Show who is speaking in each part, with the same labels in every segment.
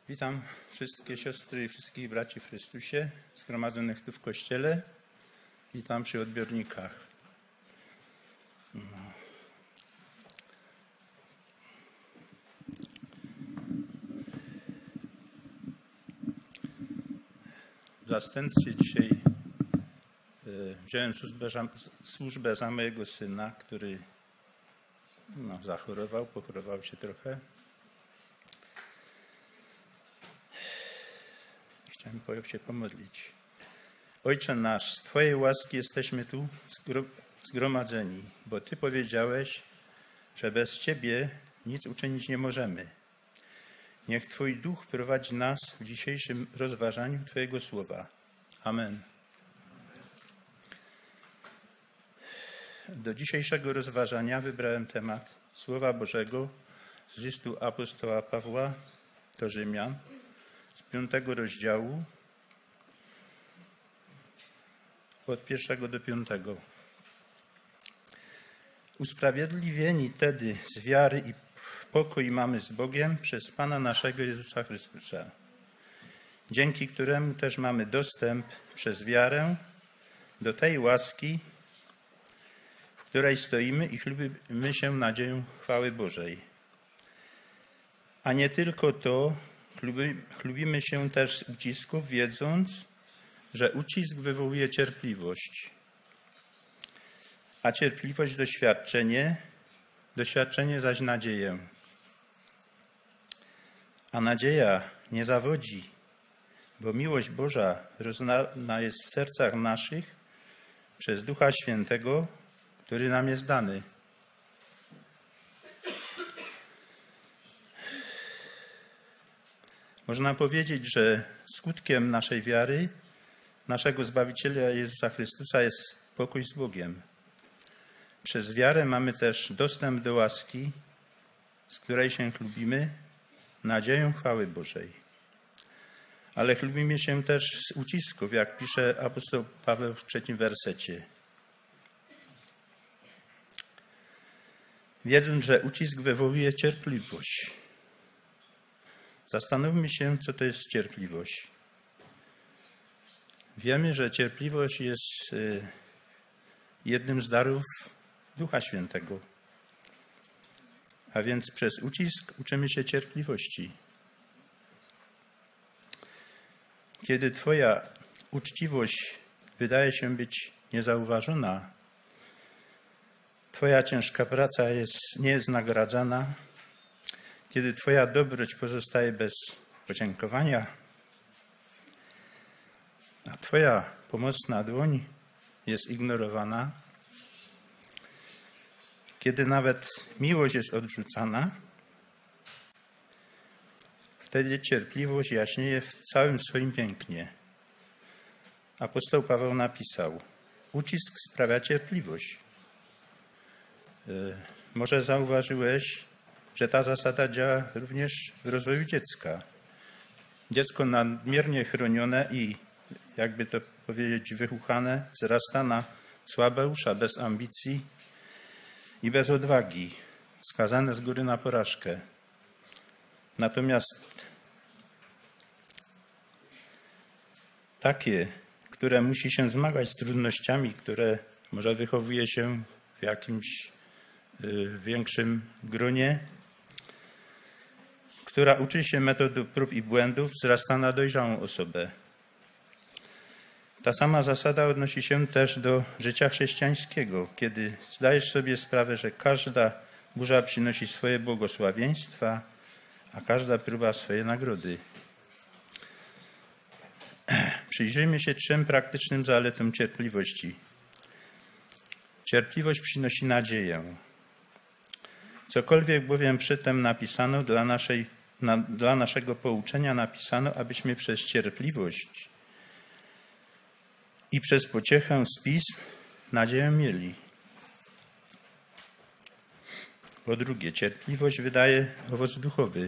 Speaker 1: Witam wszystkie siostry i wszystkich braci w Chrystusie zgromadzonych tu w Kościele. Witam przy odbiornikach. W zastępstwie dzisiaj wziąłem służbę za mojego syna, który zachorował, pochorował się trochę. Chciałem się pomodlić. Ojcze nasz, z Twojej łaski jesteśmy tu zgromadzeni, bo Ty powiedziałeś, że bez Ciebie nic uczynić nie możemy. Niech Twój Duch prowadzi nas w dzisiejszym rozważaniu Twojego słowa. Amen. Do dzisiejszego rozważania wybrałem temat Słowa Bożego z listu apostoła Pawła do Rzymian, z 5 rozdziału, od 1 do 5. Usprawiedliwieni tedy z wiary i pokój mamy z Bogiem przez Pana naszego Jezusa Chrystusa, dzięki któremu też mamy dostęp przez wiarę do tej łaski, w której stoimy i chlubimy się nadzieją chwały Bożej. A nie tylko to, chlubimy się też z ucisków, wiedząc, że ucisk wywołuje cierpliwość, a cierpliwość doświadczenie zaś nadzieję. A nadzieja nie zawodzi, bo miłość Boża roznana jest w sercach naszych przez Ducha Świętego, który nam jest dany. Można powiedzieć, że skutkiem naszej wiary, naszego Zbawiciela Jezusa Chrystusa jest pokój z Bogiem. Przez wiarę mamy też dostęp do łaski, z której się chlubimy, nadzieją chwały Bożej. Ale chlubimy się też z ucisków, jak pisze apostoł Paweł w 3 wersecie. Wiedząc, że ucisk wywołuje cierpliwość. Zastanówmy się, co to jest cierpliwość. Wiemy, że cierpliwość jest jednym z darów Ducha Świętego. A więc przez ucisk uczymy się cierpliwości. Kiedy Twoja uczciwość wydaje się być niezauważona, Twoja ciężka praca nie jest nagradzana, kiedy Twoja dobroć pozostaje bez podziękowania, a Twoja pomocna dłoń jest ignorowana, kiedy nawet miłość jest odrzucana, wtedy cierpliwość jaśnieje w całym swoim pięknie. Apostoł Paweł napisał: ucisk sprawia cierpliwość. Może zauważyłeś, że ta zasada działa również w rozwoju dziecka. Dziecko nadmiernie chronione i, jakby to powiedzieć, wychuchane, wzrasta na słabeusza, bez ambicji i bez odwagi, skazane z góry na porażkę. Natomiast takie, które musi się zmagać z trudnościami, które może wychowuje się w jakimś większym gronie, która uczy się metod prób i błędów, wzrasta na dojrzałą osobę. Ta sama zasada odnosi się też do życia chrześcijańskiego, kiedy zdajesz sobie sprawę, że każda burza przynosi swoje błogosławieństwa, a każda próba swoje nagrody. Przyjrzyjmy się 3 praktycznym zaletom cierpliwości. Cierpliwość przynosi nadzieję. Cokolwiek bowiem przedtem napisano, dla naszego pouczenia napisano, abyśmy przez cierpliwość i przez pociechę z pism nadzieję mieli. Po drugie, cierpliwość wydaje owoc duchowy.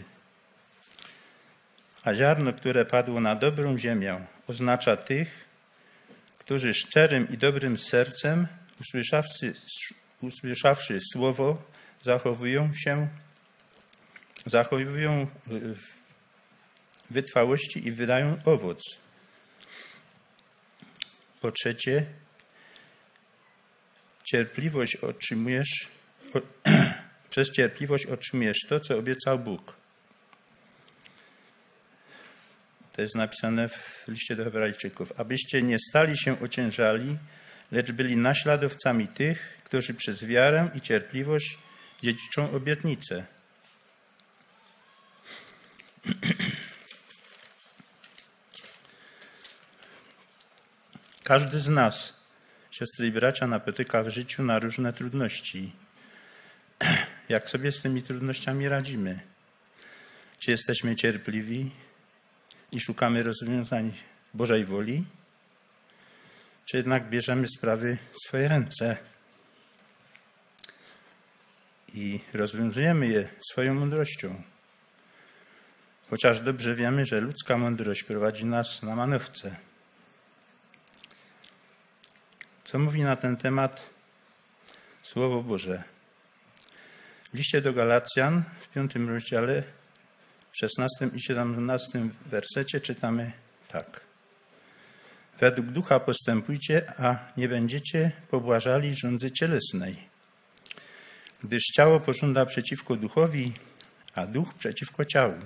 Speaker 1: A ziarno, które padło na dobrą ziemię, oznacza tych, którzy szczerym i dobrym sercem, usłyszawszy słowo, zachowują wytrwałości i wydają owoc. Po trzecie, przez cierpliwość otrzymujesz to, co obiecał Bóg. To jest napisane w liście do Hebrajczyków. Abyście nie stali się ociężali, lecz byli naśladowcami tych, którzy przez wiarę i cierpliwość dziedziczą obietnicę. Każdy z nas, siostry i bracia, napotyka w życiu na różne trudności. Jak sobie z tymi trudnościami radzimy? Czy jesteśmy cierpliwi i szukamy rozwiązań Bożej woli? Czy jednak bierzemy sprawy w swoje ręce i rozwiązujemy je swoją mądrością? Chociaż dobrze wiemy, że ludzka mądrość prowadzi nas na manowce. Co mówi na ten temat Słowo Boże? W liście do Galacjan w 5 rozdziale, w 16 i 17 wersecie czytamy tak. Według ducha postępujcie, a nie będziecie pobłażali żądzy cielesnej. Gdyż ciało pożąda przeciwko duchowi, a duch przeciwko ciału.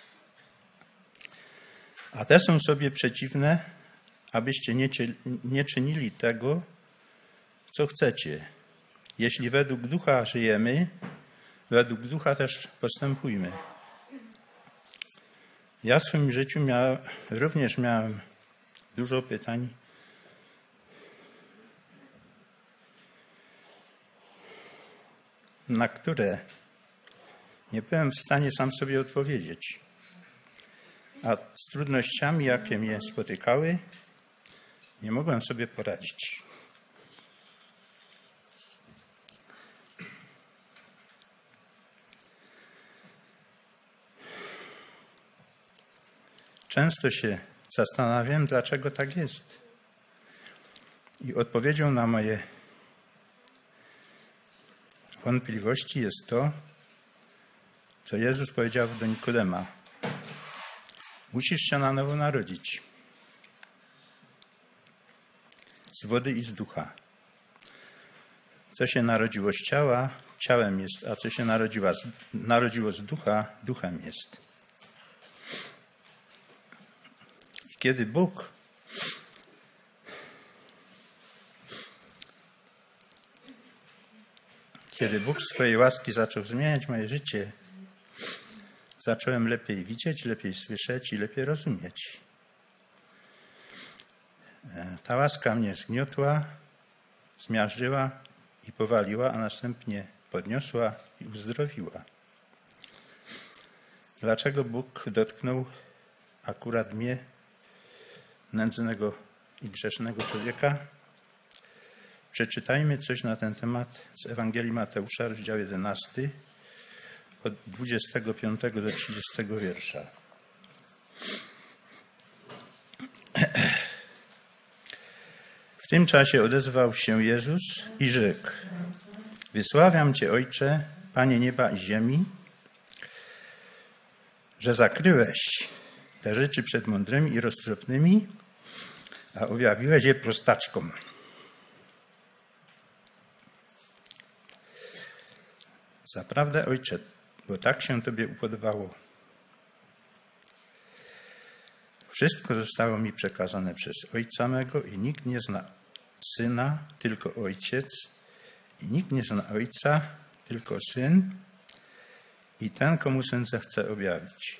Speaker 1: A te są sobie przeciwne, abyście nie czynili tego, co chcecie. Jeśli według ducha żyjemy, według ducha też postępujmy. Ja w swoim życiu również miałem dużo pytań, na które nie byłem w stanie sam sobie odpowiedzieć. A z trudnościami, jakie mnie spotykały, nie mogłem sobie poradzić. Często się zastanawiam, dlaczego tak jest. I odpowiedzią na moje wątpliwości jest to, co Jezus powiedział do Nikodema. Musisz się na nowo narodzić. Z wody i z ducha. Co się narodziło z ciała, ciałem jest, a co się narodziło z ducha, duchem jest. I kiedy Bóg z swojej łaski zaczął zmieniać moje życie, zacząłem lepiej widzieć, lepiej słyszeć i lepiej rozumieć. Ta łaska mnie zgniotła, zmiażdżyła i powaliła, a następnie podniosła i uzdrowiła. Dlaczego Bóg dotknął akurat mnie, nędznego i grzesznego człowieka? Przeczytajmy coś na ten temat z Ewangelii Mateusza, rozdział 11, od 25 do 30 wiersza. W tym czasie odezwał się Jezus i rzekł: Wysławiam Cię, Ojcze, Panie nieba i ziemi, że zakryłeś te rzeczy przed mądrymi i roztropnymi, a objawiłeś je prostaczkom. Zaprawdę, Ojcze, bo tak się Tobie upodobało. Wszystko zostało mi przekazane przez Ojca mego i nikt nie zna Syna, tylko Ojciec, i nikt nie zna Ojca, tylko Syn i ten, komu Syn zechce objawić.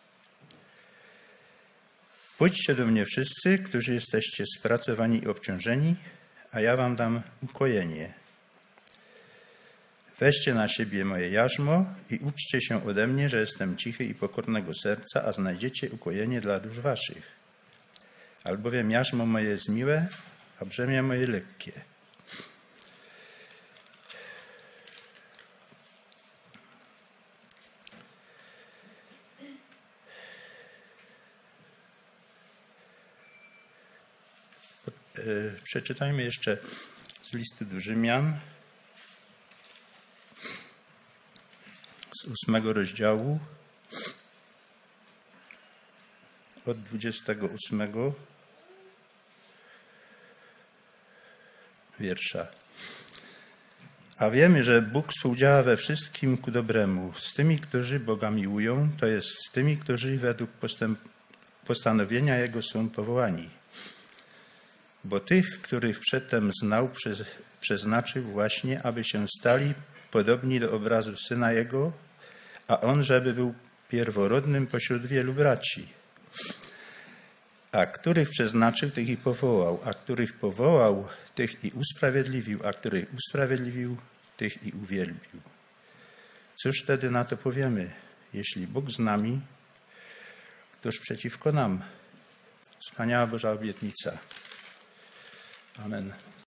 Speaker 1: Pójdźcie do mnie wszyscy, którzy jesteście spracowani i obciążeni, a ja wam dam ukojenie. Weźcie na siebie moje jarzmo i uczcie się ode mnie, że jestem cichy i pokornego serca, a znajdziecie ukojenie dla dusz waszych. Albowiem jarzmo moje jest miłe, a brzemię moje lekkie. Przeczytajmy jeszcze z listu do Rzymian, z 8 rozdziału, od 28 wiersza. A wiemy, że Bóg współdziała we wszystkim ku dobremu z tymi, którzy Boga miłują, to jest z tymi, którzy według postanowienia Jego są powołani. Bo tych, których przedtem znał, przeznaczył właśnie, aby się stali podobni do obrazu Syna Jego, a On, żeby był pierworodnym pośród wielu braci. A których przeznaczył, tych i powołał, a których powołał, tych i usprawiedliwił, a których usprawiedliwił, tych i uwielbił. Cóż wtedy na to powiemy? Jeśli Bóg z nami, któż przeciwko nam? Wspaniała Boża obietnica. Amen.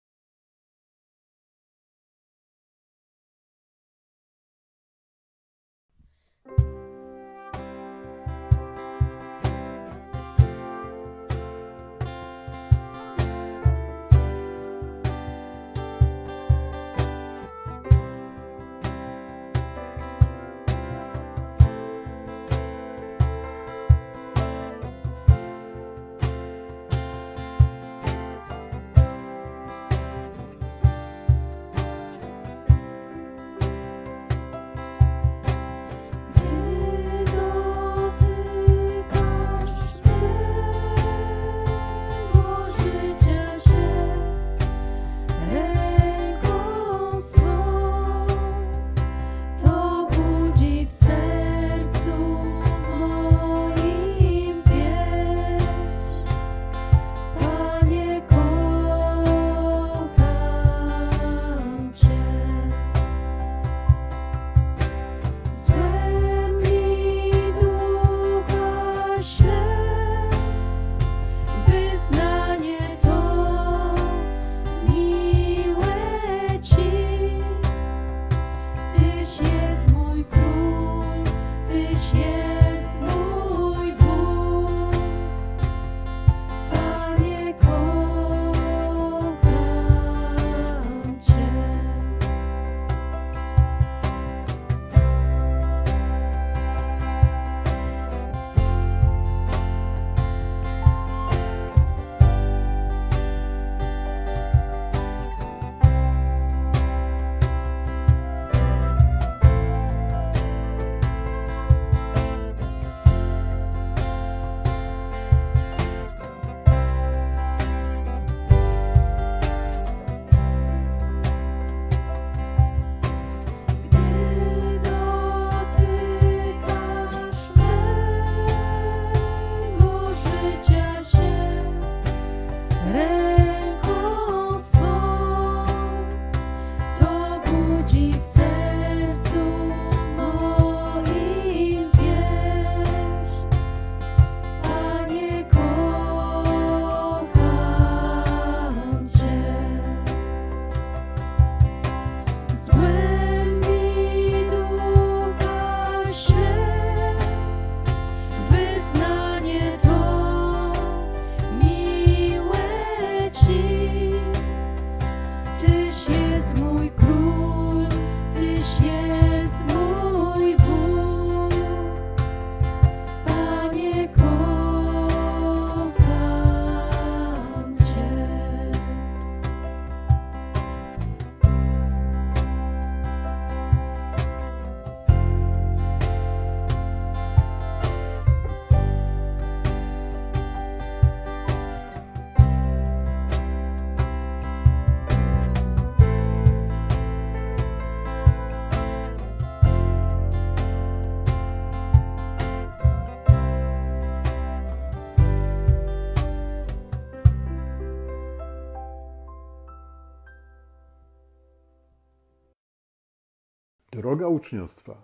Speaker 2: Droga uczniostwa,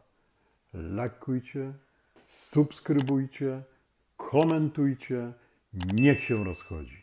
Speaker 2: lajkujcie, subskrybujcie, komentujcie, niech się rozchodzi.